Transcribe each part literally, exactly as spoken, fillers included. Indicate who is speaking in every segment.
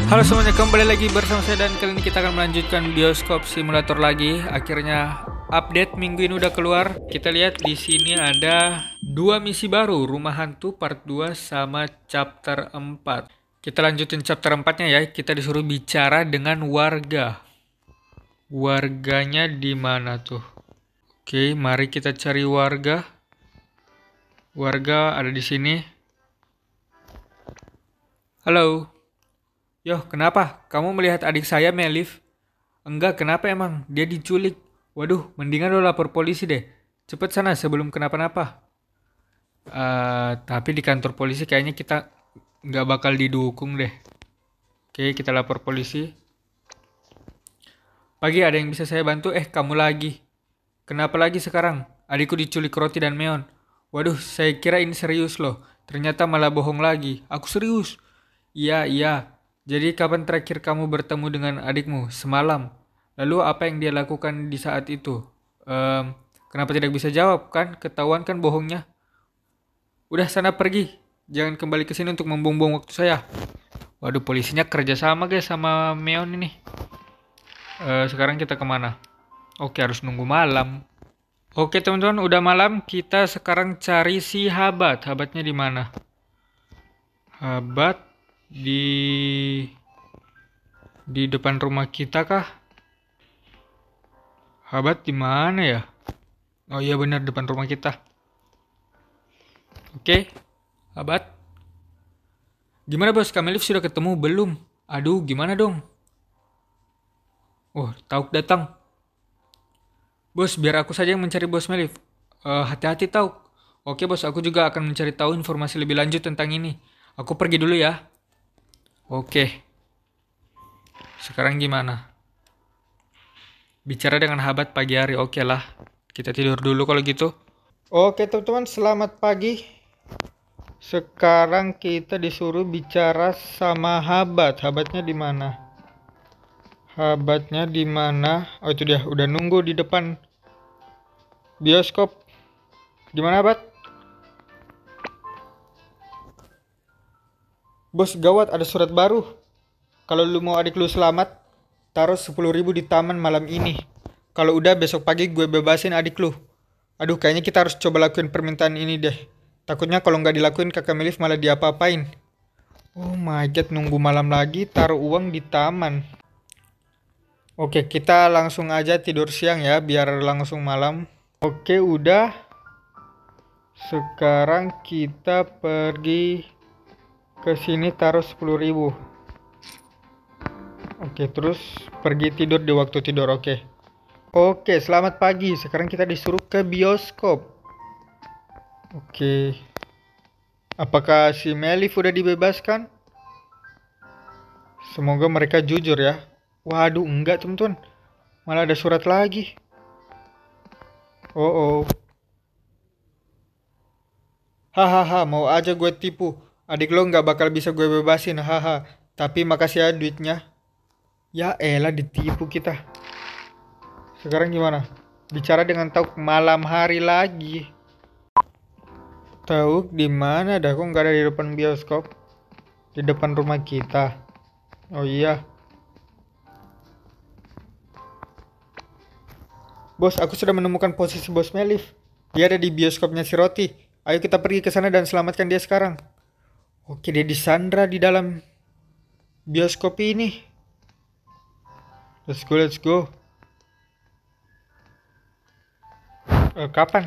Speaker 1: Halo semuanya, kembali lagi bersama saya dan kali ini kita akan melanjutkan bioskop simulator lagi. Akhirnya update minggu ini udah keluar. Kita lihat di sini ada dua misi baru, Rumah Hantu Part dua sama Chapter empat. Kita lanjutin Chapter empat-nya ya. Kita disuruh bicara dengan warga. Warganya di mana tuh? Oke, mari kita cari warga. Warga ada di sini. Halo. Yoh, kenapa? Kamu melihat adik saya, Melif? Enggak, kenapa emang? Dia diculik. Waduh, mendingan lo lapor polisi deh. Cepet sana sebelum kenapa-napa. Eh, tapi di kantor polisi kayaknya kita nggak bakal didukung deh. Oke, kita lapor polisi. Pagi, ada yang bisa saya bantu? Eh, kamu lagi. Kenapa lagi sekarang? Adikku diculik Roti dan Meon. Waduh, saya kira ini serius loh. Ternyata malah bohong lagi. Aku serius. Iya, iya. Jadi kapan terakhir kamu bertemu dengan adikmu? Semalam. Lalu apa yang dia lakukan di saat itu? Em, kenapa tidak bisa jawab kan? Ketahuan kan bohongnya. Udah sana pergi. Jangan kembali ke sini untuk membuang-buang waktu saya. Waduh, polisinya kerja sama guys sama Meon ini. Eh, sekarang kita kemana? Oke, harus nunggu malam. Oke teman-teman, udah malam. Kita sekarang cari si Habat. Habatnya di mana? Habat di di depan rumah kita kah? Habat di mana ya? Oh iya benar, depan rumah kita. Oke, Habat. Gimana bos? Kamelif sudah ketemu belum? Aduh, gimana dong? Oh, Tauk datang. Bos, biar aku saja yang mencari bos Melif. Eh, hati-hati Tauk. Oke bos, aku juga akan mencari tahu informasi lebih lanjut tentang ini. Aku pergi dulu ya. Oke. Sekarang gimana? Bicara dengan Habat pagi hari, oke lah. Kita tidur dulu kalau gitu. Oke teman-teman, selamat pagi. Sekarang kita disuruh bicara sama Habat. Habatnya di mana? Habatnya di mana? Oh itu dia, udah nunggu di depan bioskop. Gimana Habat? Bos gawat, ada surat baru. Kalau lu mau adik lu selamat, taruh sepuluh ribu di taman malam ini. Kalau udah besok pagi gue bebasin adik lu. Aduh, kayaknya kita harus coba lakuin permintaan ini deh. Takutnya kalau nggak dilakuin kakak Melif malah diapa-apain. Oh my god, nunggu malam lagi taruh uang di taman. Oke, kita langsung aja tidur siang ya, biar langsung malam. Oke, udah. Sekarang kita pergi ke sini taruh sepuluh ribu. Oke, terus pergi tidur di waktu tidur, oke. Oke, selamat pagi. Sekarang kita disuruh ke bioskop. Oke. Apakah si Melif udah dibebaskan? Semoga mereka jujur ya. Waduh, enggak teman-teman. Malah ada surat lagi. Oh, oh. Hahaha, mau aja gue tipu. Adik lo nggak bakal bisa gue bebasin, haha. Tapi makasih ya duitnya. Ya elah, ditipu kita. Sekarang gimana? Bicara dengan Tauk malam hari lagi. Tauk di mana dah? Kok nggak ada di depan bioskop? Di depan rumah kita. Oh iya. Bos, aku sudah menemukan posisi bos Melif. Dia ada di bioskopnya si Roti. Ayo kita pergi ke sana dan selamatkan dia sekarang. Oke, dia disandra di dalam bioskop ini. Let's go, let's go. Eh, kapan?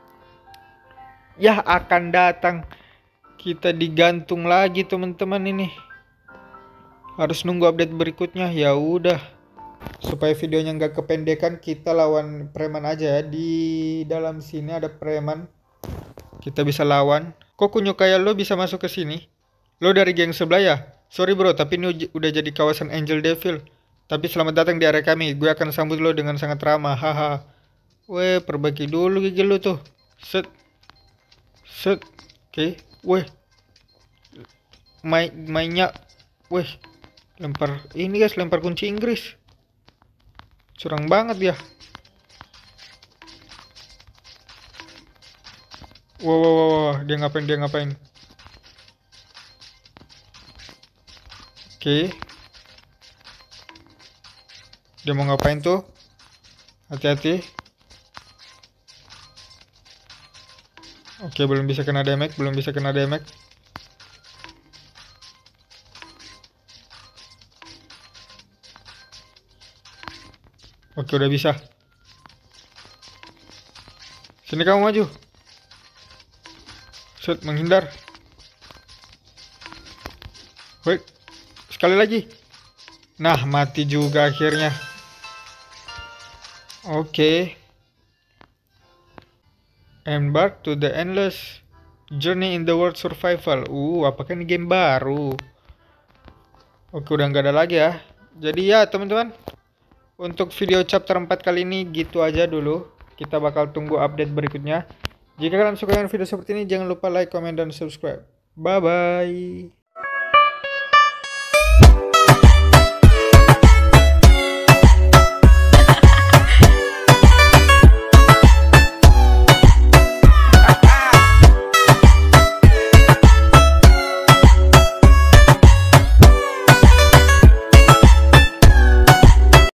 Speaker 1: Ya akan datang. Kita digantung lagi teman-teman ini. Harus nunggu update berikutnya. Ya udah. Supaya videonya nggak kependekan, kita lawan preman aja ya. Di dalam sini ada preman. Kita bisa lawan. Kok kunyuk kayak lo bisa masuk ke sini? Lo dari geng sebelah ya? Sorry bro, tapi ini udah jadi kawasan Angel Devil. Tapi selamat datang di area kami. Gue akan sambut lo dengan sangat ramah. Haha. Weh, perbaiki dulu gigi lo tuh. Set. Set. Oke. Weh. Main mainnya. Weh. Lempar. Ini guys, lempar kunci Inggris. Curang banget ya. Wow, wow, wow, wow. Dia ngapain, dia ngapain. Oke. Dia mau ngapain tuh? Hati-hati. Oke, belum bisa kena damage, belum bisa kena damage. Oke, udah bisa. Sini kamu maju. Shoot, menghindar. Wait, sekali lagi. Nah, mati juga akhirnya. Oke. Embark to the endless journey in the world survival. Uh, apakah ini game baru? Oke, udah nggak ada lagi ya. Jadi ya teman-teman, untuk video chapter empat kali ini gitu aja dulu. Kita bakal tunggu update berikutnya. Jika kalian suka dengan video seperti ini, jangan lupa like, comment, dan subscribe. Bye-bye.